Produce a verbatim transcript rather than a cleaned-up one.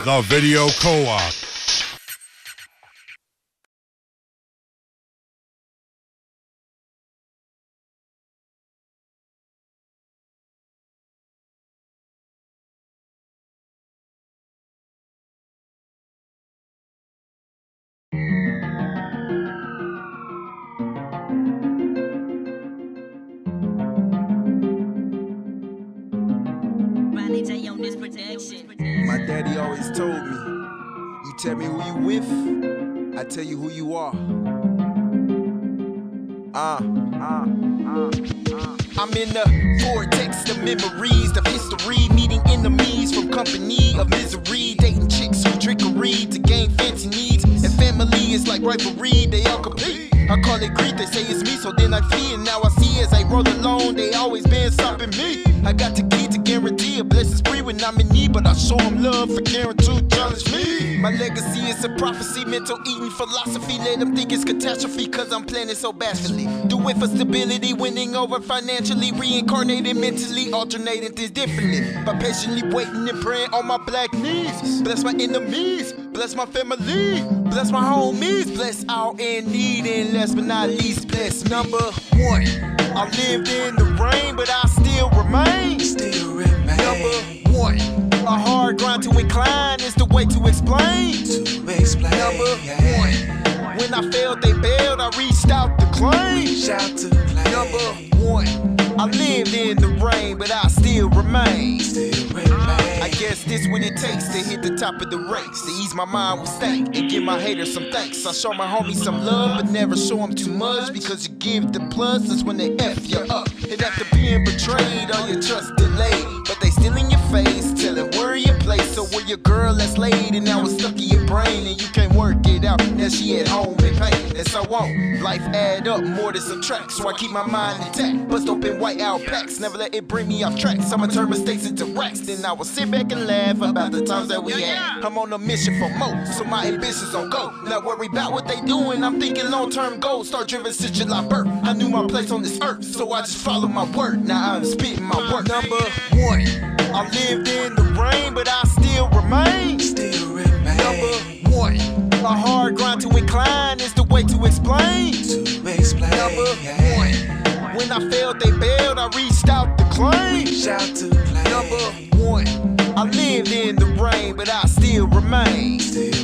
The Video Co-op. My daddy always told me, you tell me who you with, I tell you who you are. Uh, uh, uh, uh. I'm in the vortex of memories of history, meeting enemies from company of misery, dating chicks who trickery to gain fancy needs, and family is like rivalry, they all compete. I call it greed, they say it's me, so then I flee, and now I see as I roll alone, they always been stopping me. I got the key to guarantee a blessing spree when I'm in need, but I show them love for caring to challenge me. My legacy is a prophecy, mental eating philosophy, let them think it's catastrophe, cause I'm planning so bashfully. Do it for stability, winning over financially, reincarnated mentally, alternating things differently, by patiently waiting and praying on my black knees. Bless my enemies, bless my family, bless my homies, bless all in need, and last but not least, bless number one. I lived in the rain, but I still remain. Still remain. Number one. A hard grind to incline is the way to explain. To explain. Number yeah. one. When I failed, they bailed. I reached out to claim. Reach out to claim. Number one. I lived in the rain, but I still remain. Still remain. I guess this what it takes to hit the top of the race, to ease my mind with stank and give my haters some thanks. I show my homies some love, but never show them too much, because you give the plus, that's when they F you up. And after being betrayed, all your trust delayed, but they still in your face, telling where your place. So where your girl that's laid, and now it's stuck in your brain, and you can't work it out, now she at home in pain. And so on, life add up more than subtract, so I keep my mind intact, bust open white Alpacks, never let it bring me off track. I'ma turn mistakes into racks, then I will sit back and laugh about the times that we had. I'm on a mission for more, so my ambitions on go. Not worry about what they doing, I'm thinking long-term goals. Start driven since July birth, I knew my place on this earth, so I just follow my word. Now I'm spitting my work. Number one. I lived in the rain, but I still remain. Still remain. Number one. A hard grind to incline is the way to explain. To explain. Number yeah. one. When I failed, they bailed. I reached out to claim. Reach out to claim. Number one. I lived in the rain, but I still remain. Still